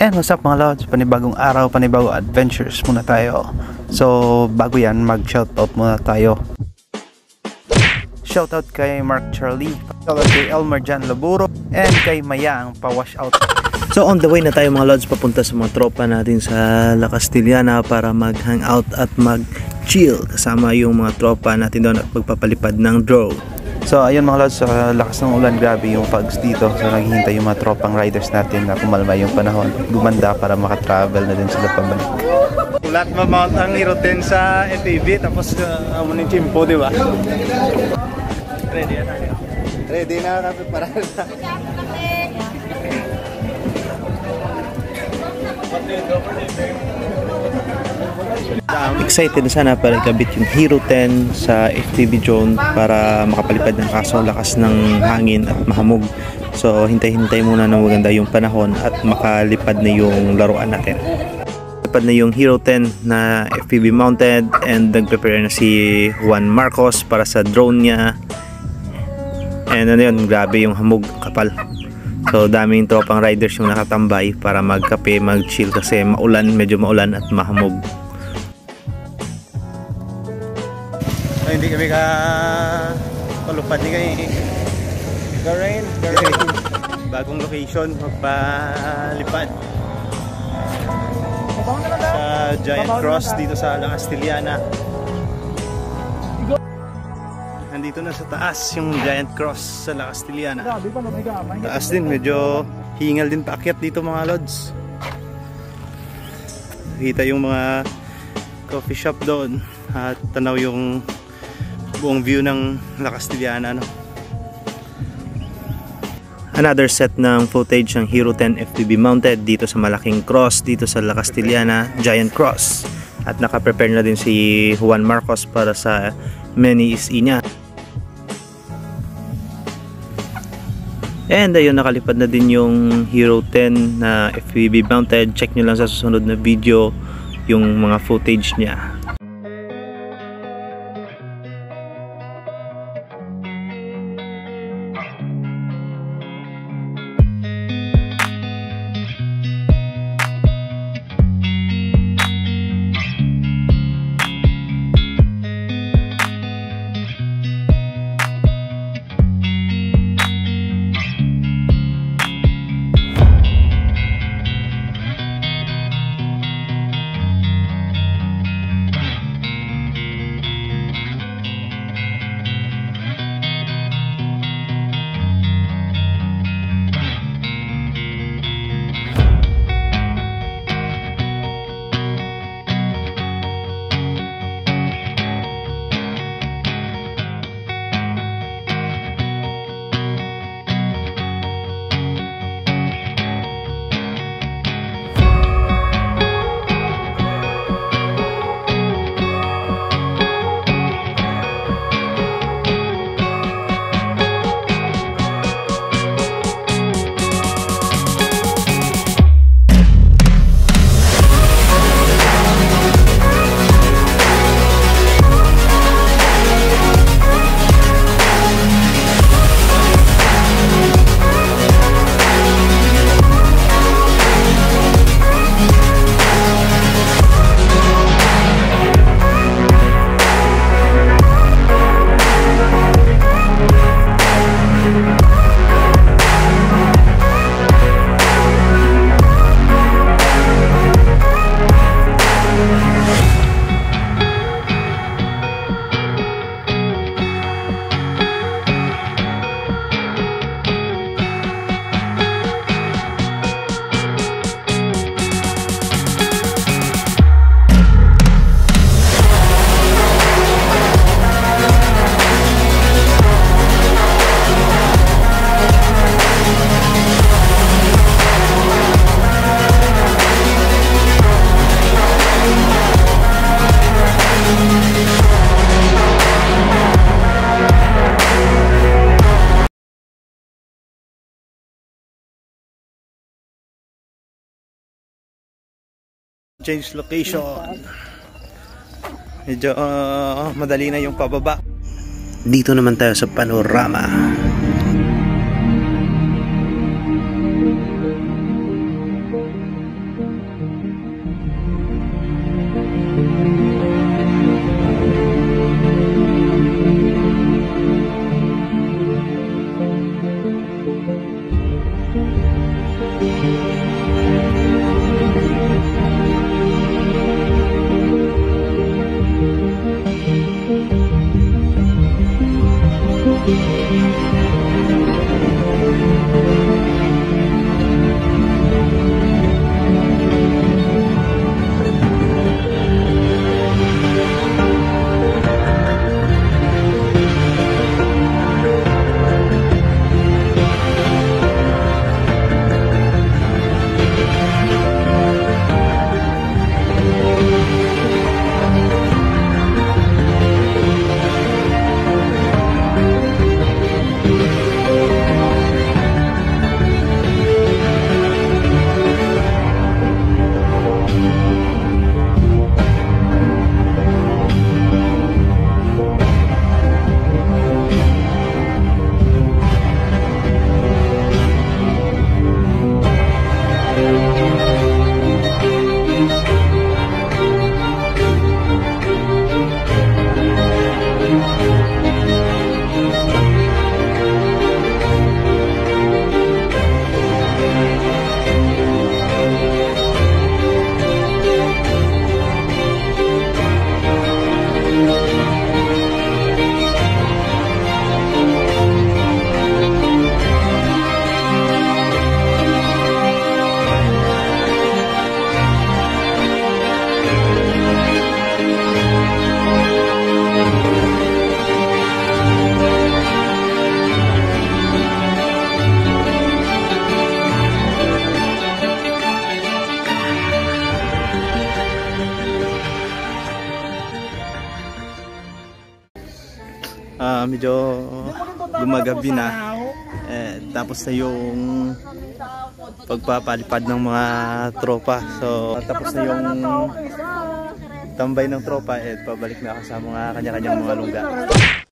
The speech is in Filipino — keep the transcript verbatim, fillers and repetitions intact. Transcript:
And what's up mga lods, panibagong araw, panibagong adventures muna tayo. So bago yan, mag shoutout muna tayo. Shoutout kay Mark Charlie, shoutout kay Elmer Jan Laburo, and kay Maya ang pa-wash out. So on the way na tayo mga lods, papunta sa mga tropa natin sa La Castillana para mag-hangout at mag-chill kasama yung mga tropa natin doon at magpapalipad ng drone. So ayun mga lods, sa lakas ng ulan, grabe yung fogs dito. So naghihintay yung mga tropang riders natin na kumalma yung panahon, gumanda para makatravel na din sila pabalik. Ulat ma-mount ang Hero ten sa F T V, tapos uh, amo ng chimpo, di ba? Ready na. Ready na kami para na. Excited na sana para ikabit yung Hero ten sa F T V drone para makapalipad ng kaso lakas ng hangin at mahamog. So hintay-hintay muna na maganda yung panahon at makalipad na yung laruan natin. Lipad na yung Hero ten na F P V mounted and nag-prepare na si Juan Marcos para sa drone niya. And ano yun, grabe yung hamog, kapal. So daming tropang riders yung nakatambay para magkape, mag-chill kasi maulan, medyo maulan at mahamog. Ay, hindi kami ka palupad ni kay Garain, Garain. Bagong location, magpalipad sa Giant Cross dito sa La Castillana. Nandito na sa taas yung Giant Cross sa La Castillana. Taas din, medyo hingal din paakyat dito mga lods. Kita yung mga coffee shop doon at tanaw yung buong view ng La Castillana, no? Another set ng footage ng Hero ten F P V mounted dito sa malaking cross dito sa La Castillana, Giant Cross. At naka-prepare na din si Juan Marcos para sa mini is niya. And ayun, nakalipad na din yung Hero ten na F P V mounted. Check nyo lang sa susunod na video yung mga footage niya. Change location. Medyo uh, madali na yung pababa. Dito naman tayo sa panorama. Ah, medyo gumagabi na. Eh, tapos na yung pagpapalipad ng mga tropa. So, tapos na yung tambay ng tropa. Eh, pabalik na ako sa mga kanya-kanyang mga lungga.